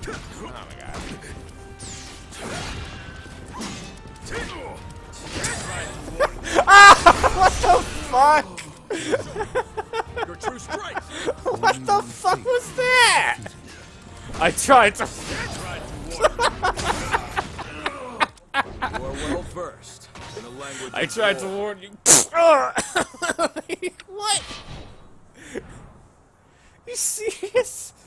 Oh my god. Ah! What the fuck? Your true strength. What the fuck was that? I tried to. You are well versed in the language. I of tried to war. warn you. What? You serious?